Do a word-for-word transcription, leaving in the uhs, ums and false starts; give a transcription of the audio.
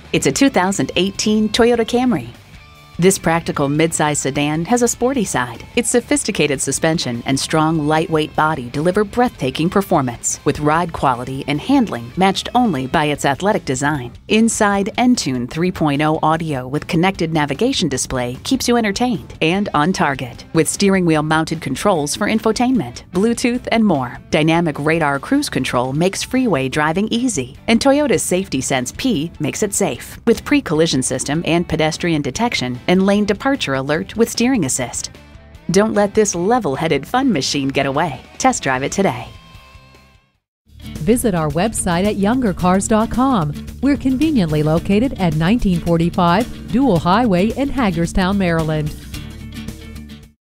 It's a two thousand eighteen Toyota Camry. This practical midsize sedan has a sporty side. Its sophisticated suspension and strong, lightweight body deliver breathtaking performance, with ride quality and handling matched only by its athletic design. Inside, Entune three point oh audio with connected navigation display keeps you entertained and on target, with steering wheel mounted controls for infotainment, Bluetooth, and more. Dynamic radar cruise control makes freeway driving easy, and Toyota's Safety Sense P makes it safe, with pre-collision system and pedestrian detection and lane departure alert with steering assist. Don't let this level-headed fun machine get away. Test drive it today. Visit our website at younger cars dot com. We're conveniently located at nineteen forty-five Dual Highway in Hagerstown, Maryland.